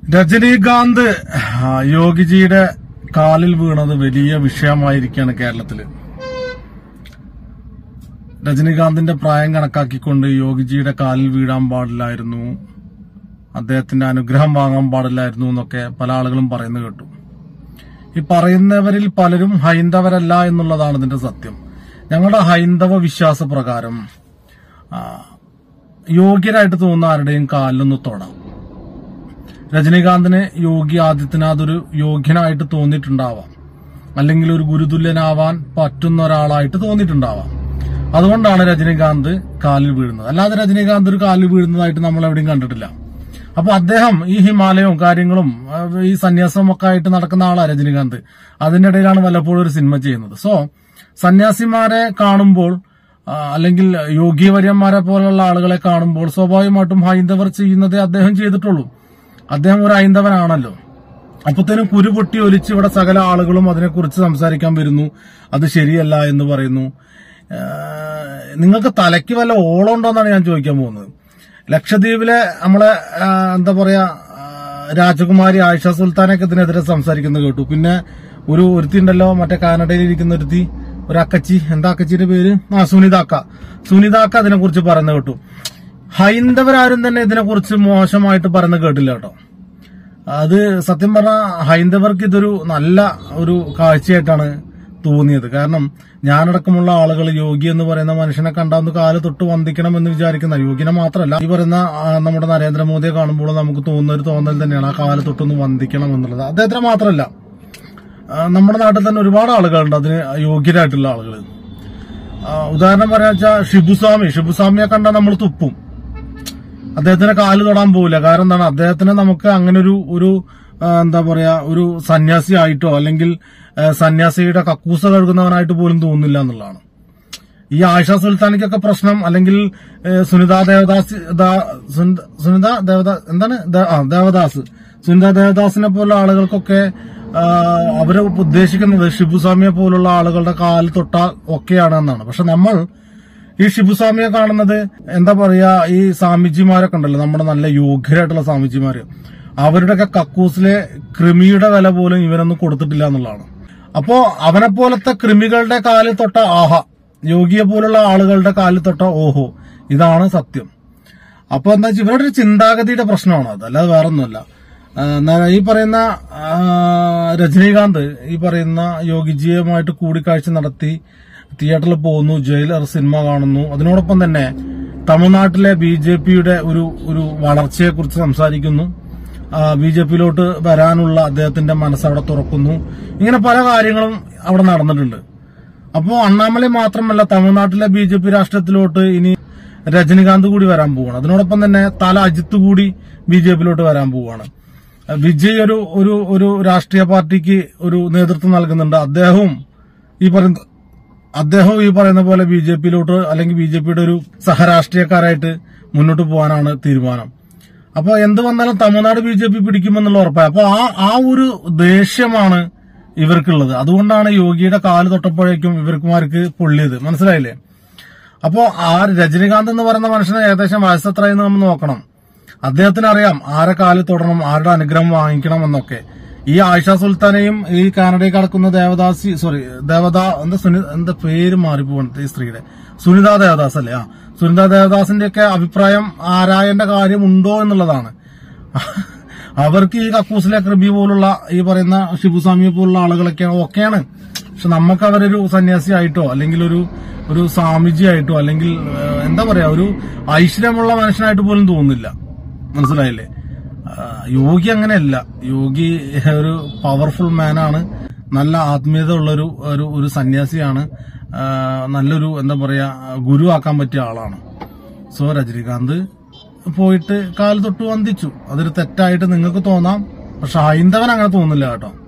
രജനീകാന്ത് യോഗിജിയുടെ കാലിൽ വീണത് വലിയ വിഷയമായിരിക്കുകയാണ് കേരളത്തില്. രജനീകാന്തിന്റെ പ്രായം കണക്കാക്കിക്കൊണ്ട് യോഗിജിയുടെ കാലിൽ വീഴാൻ പാടില്ലായിരുന്നു, അദ്ദേഹത്തിന്റെ അനുഗ്രഹം വാങ്ങാൻ പാടില്ലായിരുന്നു എന്നൊക്കെ പല ആളുകളും പറയുന്നത് കേട്ടു. ഈ പറയുന്നവരിൽ പലരും ഹൈന്ദവരല്ല എന്നുള്ളതാണ് ഇതിന്റെ സത്യം. ഞങ്ങളുടെ ഹൈന്ദവ വിശ്വാസപ്രകാരം യോഗ്യരായിട്ട് തോന്നുന്ന ആരുടെയും കാലിലൊന്ന് തൊടാം. രജനീകാന്തിന് യോഗി ആദിത്യനാഥ് ഒരു യോഗ്യനായിട്ട് തോന്നിയിട്ടുണ്ടാവാം, അല്ലെങ്കിൽ ഒരു ഗുരുതുല്യനാവാൻ പറ്റുന്ന ഒരാളായിട്ട് തോന്നിയിട്ടുണ്ടാവാം. അതുകൊണ്ടാണ് രജനീകാന്ത് കാലിൽ വീഴുന്നത്. അല്ലാതെ രജനീകാന്ത് ഒരു കാലിൽ വീഴുന്നതായിട്ട് നമ്മൾ എവിടെയും കണ്ടിട്ടില്ല. അപ്പൊ അദ്ദേഹം ഈ ഹിമാലയവും കാര്യങ്ങളും ഈ സന്യാസവും ഒക്കെ ആയിട്ട് നടക്കുന്ന ആളാണ് രജനീകാന്ത്. അതിന്റെ ഇടയിലാണ് വല്ലപ്പോഴും ഒരു സിനിമ ചെയ്യുന്നത്. സോ സന്യാസിമാരെ കാണുമ്പോൾ അല്ലെങ്കിൽ യോഗിവര്യന്മാരെ പോലുള്ള ആളുകളെ കാണുമ്പോൾ സ്വാഭാവികമായിട്ടും ഹൈന്ദവർ ചെയ്യുന്നതേ അദ്ദേഹം ചെയ്തിട്ടുള്ളൂ. അദ്ദേഹം ഒരു ഹൈന്ദവനാണല്ലോ. അപ്പത്തേനും കുരുപൊട്ടി ഒലിച്ച് ഇവിടെ സകല ആളുകളും അതിനെക്കുറിച്ച് സംസാരിക്കാൻ വരുന്നു. അത് ശരിയല്ല എന്ന് പറയുന്നു. നിങ്ങൾക്ക് തലയ്ക്ക് വല്ല ഓളം ഉണ്ടോന്നാണ് ഞാൻ ചോദിക്കാൻ പോകുന്നത്. ലക്ഷദ്വീപിലെ നമ്മളെ എന്താ പറയാ രാജകുമാരി ആയിഷ സുൽത്താനൊക്കെ ഇതിനെതിരെ സംസാരിക്കുന്നത് കേട്ടു. പിന്നെ ഒരുത്തി ഉണ്ടല്ലോ, മറ്റേ കാനഡയിൽ ഇരിക്കുന്ന ഒരുത്തി, ഒരു അക്കച്ചി, എന്താ അക്കച്ചിയുടെ പേര്, സുനിതാക്ക അതിനെക്കുറിച്ച് പറയുന്നത് കേട്ടു. ഹൈന്ദവരാരും തന്നെ ഇതിനെക്കുറിച്ച് മോശമായിട്ട് പറയുന്നത് കേട്ടില്ല കേട്ടോ. അത് സത്യം പറഞ്ഞാൽ ഹൈന്ദവർക്ക് ഇതൊരു നല്ല ഒരു കാഴ്ചയായിട്ടാണ് തോന്നിയത്. കാരണം ഞാനടക്കമുള്ള ആളുകൾ യോഗി എന്ന് പറയുന്ന മനുഷ്യനെ കണ്ടാന്ന് കാല് തൊട്ട് വന്ദിക്കണം എന്ന് വിചാരിക്കുന്ന, യോഗിനെ മാത്രമല്ല ഈ പറയുന്ന നമ്മുടെ നരേന്ദ്രമോദിയെ കാണുമ്പോൾ നമുക്ക് തോന്നുന്ന ഒരു തോന്നൽ തന്നെയാണ് ആ കാല് തൊട്ടൊന്ന് വന്ദിക്കണം എന്നുള്ളത്. അദ്ദേഹത്തിന് മാത്രമല്ല, നമ്മുടെ നാട്ടിൽ തന്നെ ഒരുപാട് ആളുകളുണ്ട് അതിന് യോഗ്യരായിട്ടുള്ള ആളുകൾ. ഉദാഹരണം പറയാ വെച്ചാൽ ഷിബുസ്വാമിയെ കണ്ടാൽ നമ്മൾ തുപ്പും, അദ്ദേഹത്തിന് കാല് തൊടാൻ പോവില്ല. കാരണം എന്താണ്, അദ്ദേഹത്തിന് നമുക്ക് അങ്ങനെ ഒരു എന്താ പറയാ ഒരു സന്യാസി ആയിട്ടോ അല്ലെങ്കിൽ സന്യാസിയുടെ കക്കൂസ കഴുകുന്നവനായിട്ട് പോലും തോന്നുന്നില്ല എന്നുള്ളതാണ്. ഈ ആയിഷ സുൽത്താനിക്കൊക്കെ പ്രശ്നം, അല്ലെങ്കിൽ സുനിത ദേവദാസിനെ പോലുള്ള ആളുകൾക്കൊക്കെ അവര് ഉദ്ദേശിക്കുന്നത് ഷിബുസ്വാമിയെ പോലുള്ള ആളുകളുടെ കാല് തൊട്ട ഒക്കെയാണ് എന്നാണ്. പക്ഷെ നമ്മൾ ഈ ഷിബുസ്വാമിയെ കാണുന്നത് എന്താ പറയാ, ഈ സ്വാമിജിമാരൊക്കെ ഉണ്ടല്ലോ, നമ്മുടെ നല്ല യോഗ്യരായിട്ടുള്ള സ്വാമിജിമാര്, അവരുടെയൊക്കെ കക്കൂസിലെ കൃമിയുടെ വില പോലും ഇവരൊന്നും കൊടുത്തിട്ടില്ല എന്നുള്ളതാണ്. അപ്പോ അവനെ പോലത്തെ കൃമികളുടെ കാലിൽ തൊട്ട ആഹ, യോഗിയെ പോലുള്ള ആളുകളുടെ കാലിൽ തൊട്ട ഓഹോ, ഇതാണ് സത്യം. അപ്പൊ എന്താ വെച്ചാൽ ഇവരുടെ ഒരു ചിന്താഗതിയുടെ പ്രശ്നമാണ് അത്, അല്ലാതെ വേറൊന്നുമല്ല. ഈ പറയുന്ന രജനീകാന്ത് ഈ പറയുന്ന യോഗിജിയുമായിട്ട് കൂടിക്കാഴ്ച നടത്തി തിയേറ്ററിൽ പോകുന്നു, ജയിലർ സിനിമ കാണുന്നു. അതിനോടൊപ്പം തന്നെ തമിഴ്നാട്ടിലെ BJPയുടെ ഒരു വളർച്ചയെക്കുറിച്ച് സംസാരിക്കുന്നു. BJPയിലോട്ട് വരാനുള്ള അദ്ദേഹത്തിന്റെ മനസ്സവിടെ തുറക്കുന്നു. ഇങ്ങനെ പല കാര്യങ്ങളും അവിടെ നടന്നിട്ടുണ്ട്. അപ്പോ അണ്ണാമലൈ മാത്രമല്ല, തമിഴ്നാട്ടിലെ BJP രാഷ്ട്രീയത്തിലോട്ട് ഇനി രജനീകാന്ത് കൂടി വരാൻ പോവുകയാണ്. അതിനോടൊപ്പം തന്നെ തല അജിത്ത് കൂടി BJPയിലോട്ട് വരാൻ പോവുകയാണ്. വിജയ് ഒരു രാഷ്ട്രീയ പാർട്ടിക്ക് ഒരു നേതൃത്വം നൽകുന്നുണ്ട്. അദ്ദേഹവും ഈ പറയുന്ന പോലെ BJPയിലോട്ട് അല്ലെങ്കിൽ BJPയുടെ ഒരു സഹരാഷ്ട്രീയക്കാരായിട്ട് മുന്നോട്ട് പോകാനാണ് തീരുമാനം. അപ്പൊ എന്ത് വന്നാലും തമിഴ്നാട് BJP പിടിക്കുമെന്നുള്ള ഉറപ്പായി. അപ്പൊ ആ ഒരു ദേഷ്യമാണ് ഇവർക്കുള്ളത്. അതുകൊണ്ടാണ് യോഗിയുടെ കാല് തൊട്ടപ്പോഴേക്കും ഇവർക്കുമാർക്ക് പൊള്ളിയത്. മനസ്സിലായില്ലേ? അപ്പോ ആ രജനീകാന്ത് എന്ന് പറയുന്ന മനുഷ്യന് ഏകദേശം വയസ്സെത്രയെന്ന് നമ്മൾ നോക്കണം. അദ്ദേഹത്തിന് അറിയാം ആരെ കാല് തൊടണം, ആരുടെ അനുഗ്രഹം വാങ്ങിക്കണം എന്നൊക്കെ. ഈ ആയിഷ സുൽത്താനെയും ഈ കാനഡയിൽ കിടക്കുന്ന എന്താ പേര് മാറിപ്പോകണത് ഈ സ്ത്രീയുടെ, സുനിത ദേവദാസ് അല്ലേ? സുനിത ദേവദാസിന്റെ ഒക്കെ അഭിപ്രായം ആരായേണ്ട കാര്യമുണ്ടോ എന്നുള്ളതാണ്. അവർക്ക് ഈ കക്കൂസിലെ കൃപി പോലുള്ള ഈ പറയുന്ന ഷിബുസ്വാമിയെ പോലുള്ള ആളുകളൊക്കെ ഒക്കെയാണ്. പക്ഷെ നമുക്ക് അവരൊരു സന്യാസി ആയിട്ടോ അല്ലെങ്കിൽ ഒരു സ്വാമിജി ആയിട്ടോ അല്ലെങ്കിൽ എന്താ പറയാ ഒരു ഐശ്വര്യമുള്ള മനുഷ്യനായിട്ട് പോലും തോന്നുന്നില്ല. മനസ്സിലായില്ലേ? യോഗി അങ്ങനെയല്ല. യോഗി ഒരു പവർഫുൾ മാനാണ്, നല്ല ആത്മീയത ഉള്ളൊരു ഒരു സന്യാസിയാണ്, നല്ലൊരു എന്താ പറയാ ഗുരു ആക്കാൻ പറ്റിയ ആളാണ്. സോ രജനീകാന്ത് പോയിട്ട് കാല് തൊട്ട് വന്ദിച്ചു. അതൊരു തെറ്റായിട്ട് നിങ്ങൾക്ക് തോന്നാം, പക്ഷെ ഹൈന്ദവൻ അങ്ങനെ തോന്നില്ല കേട്ടോ.